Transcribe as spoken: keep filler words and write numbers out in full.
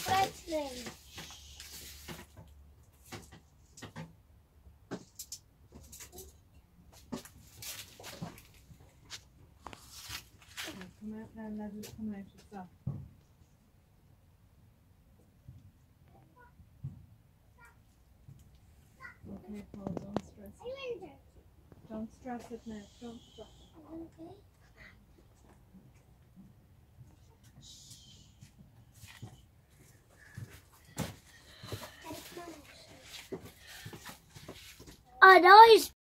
Pretzels. Come out now, let us come out as well. Okay, Paul, don't stress it. Don't stress it now, don't stress it. Okay. Are those